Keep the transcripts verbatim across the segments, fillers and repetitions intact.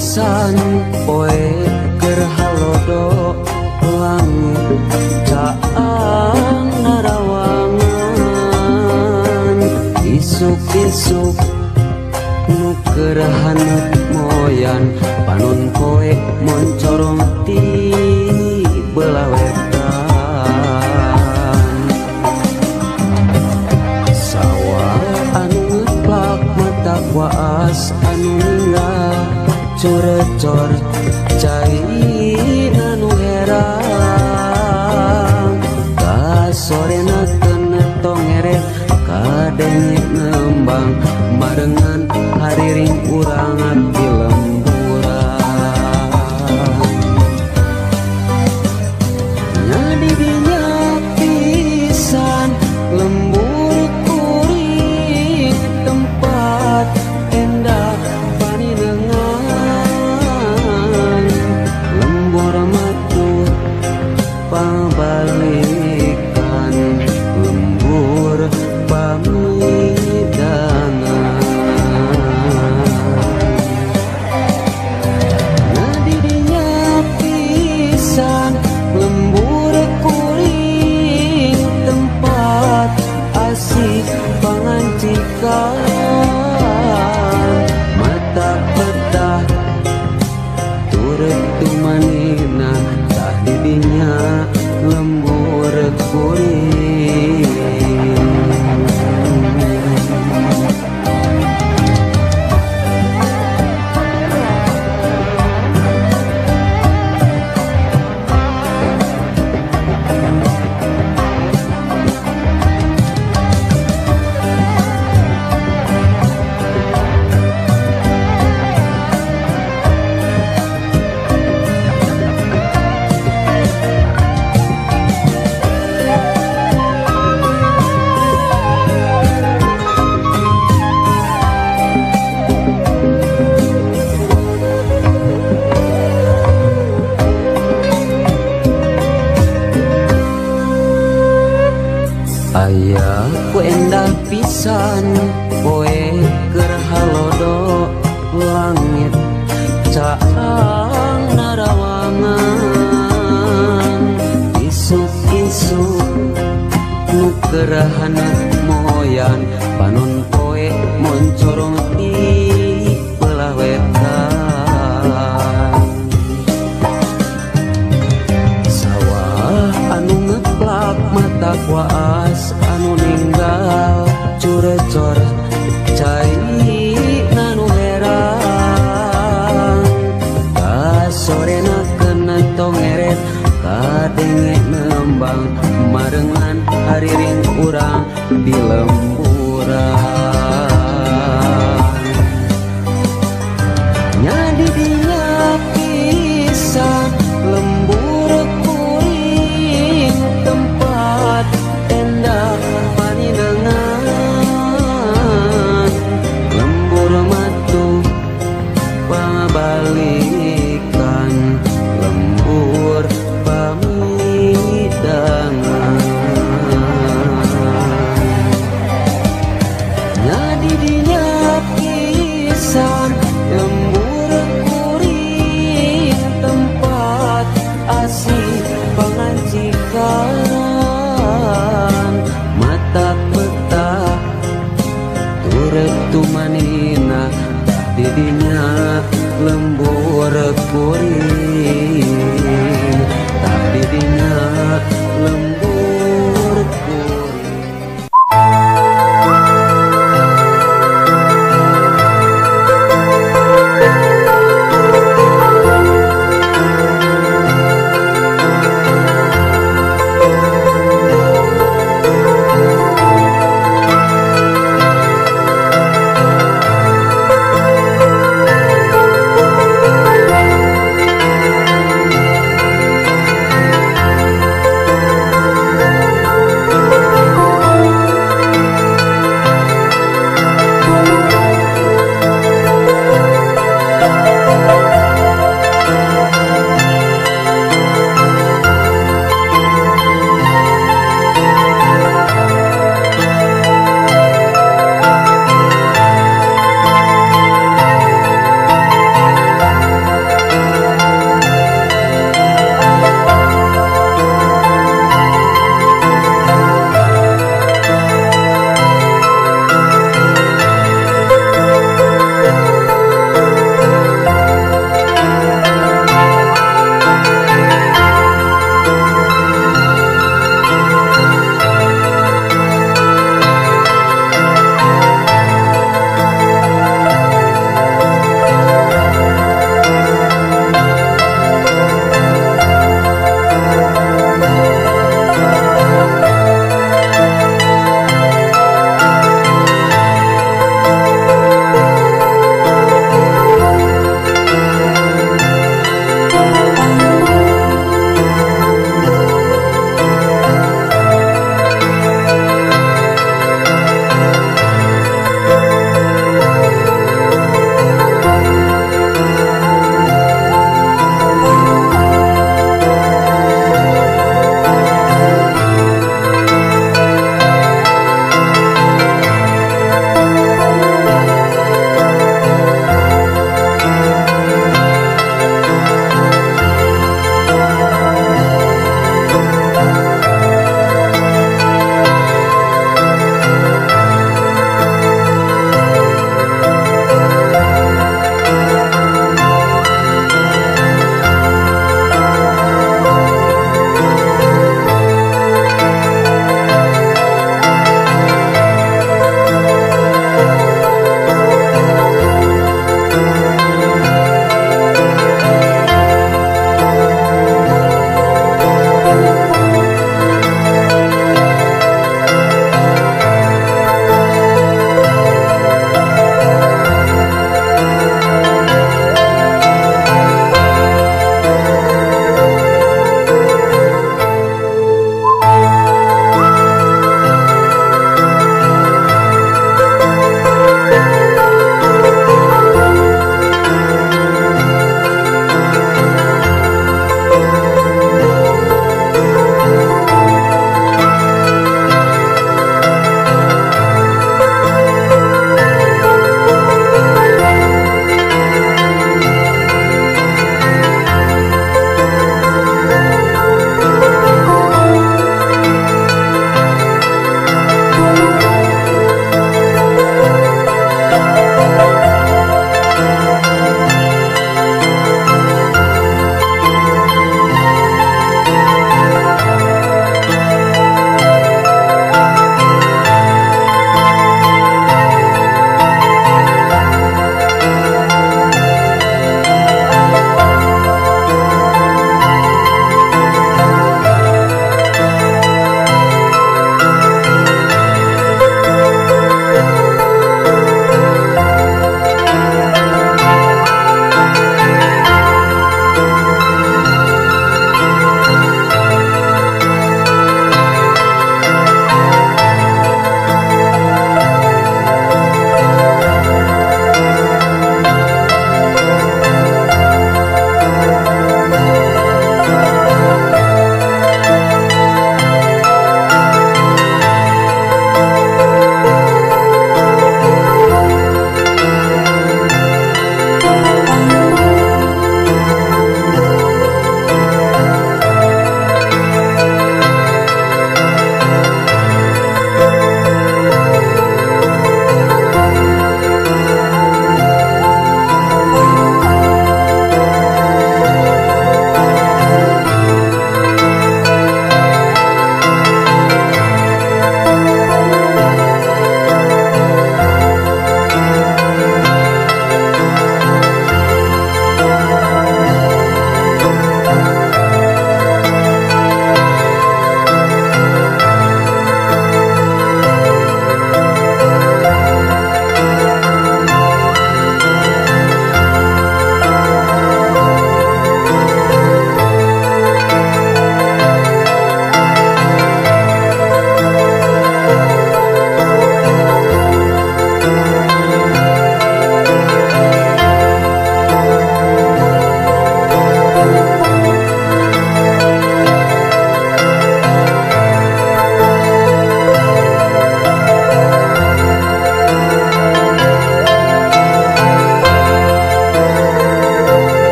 pisan poe keur halodo langit caang narawangan isuk-isuk nu keur hanep moyan panon poe moncorong ti belah wetan sawah anu ngeplak mata kuas anu ninggal cor-cor cai anu herang kasorena kena tongeret kadenge ngembang marengan hariring urang abdi lemburan nyadi dinya pisan lembur kuring tempat endah paninengan lembur matu pabalikan lembur pamidangan nadi dinya pisan lembur kuring tempat asih pangancikan mata petah turut tumanina tah didinya lembur kuring aya ku endah pisan poe keur halodo langit caang narawangan isuk-isuk nu keur hanep moyan panon poe moncorong ti belah wetan sawah anu ngeplak mata kuas anu ninggal curecor cai anu herang kasorena kena tongeret kadenge nembang marengan hariring urang di lemburan nyadi dinya pisan lembur kuring tempat endah paninengan lembur matu pabalikan lembur pamidangan nyadi dinya pisan lembur kuring tempat asih pangancikan mata petah turut tumanina didinya lembur kuring tak didinya lembur kuring.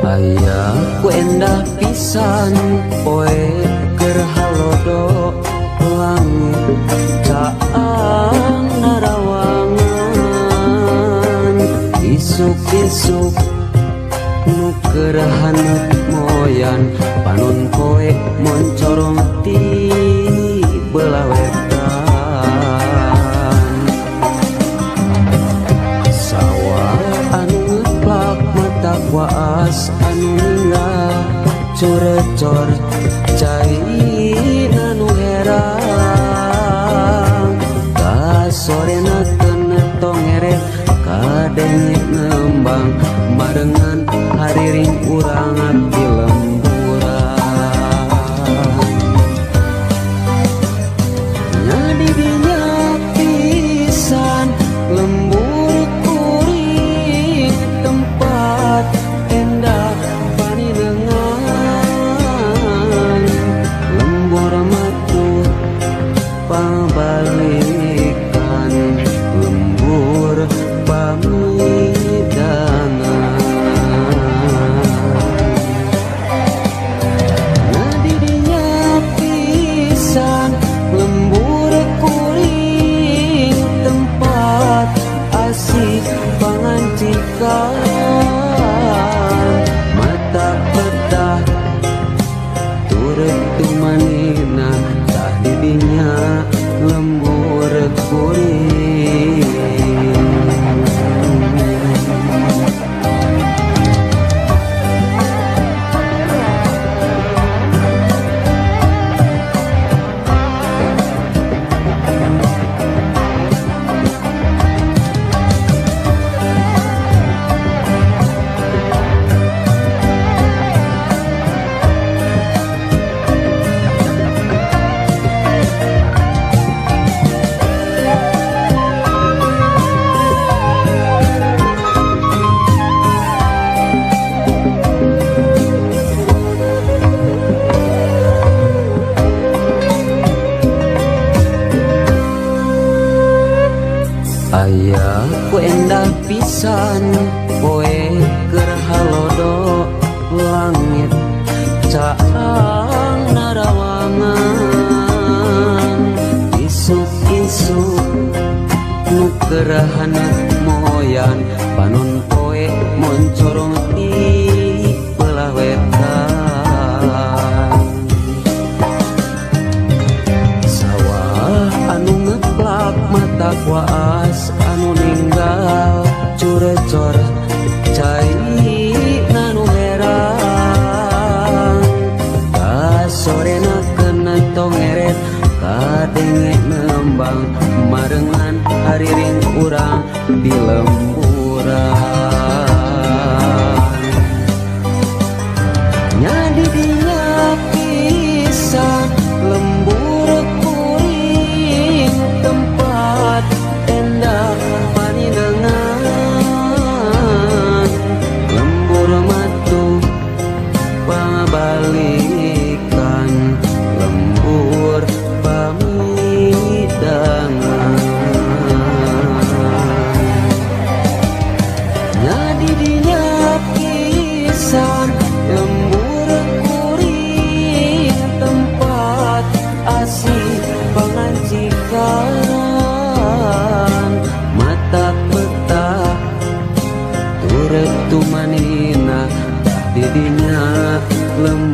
Aya ku endah pisan poe keur halodo langit caang narawangan isuk-isuk nu keur hanut moyan panon poe moncorong ti belah wetan sawah anu ngeplak mata kuas anu ninggal curecor cai anu herang ka sorena kena tongeret kadenge ngembang marengan hariring urang abdi lemburan nyadi dinya pisan lembur kuring tempat endah paninengan lembur matut pabalikan lembur pamidangan nadi dinya pisan lembur kuring tempat asih pangancikan mata petah turut tumanina tah didinya lembur kuring aya ku endah pisan poe keur halodo langit caang narawangan isuk-isuk nu keur hanut moyan panon poe moncorong ti belah wetan sawah anu ngeplak mata kuas anu ninggal curecor cai nanu herang ka sorena kena tongeret kadenge nembang marengan hariring urang di lemburan nyadi dinya pisan lembur kuring tempat endah paninengan lembur matu pabalikan lembur pamidangan nyadi dinya pisan lembur kuring tempat asih pangancikan mata petah turut tumanina didinya lembur